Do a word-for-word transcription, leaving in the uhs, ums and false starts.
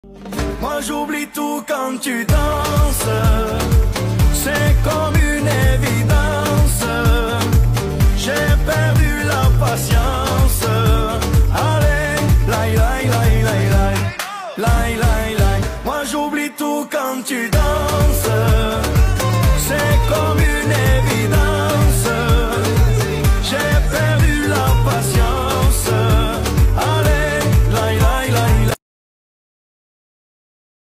Moi j'oublie tout quand tu danses, c'est comme une évidence. J'ai perdu la patience. Allez, laï laï laï laï laï laï laï laï. Moi j'oublie tout quand tu danses.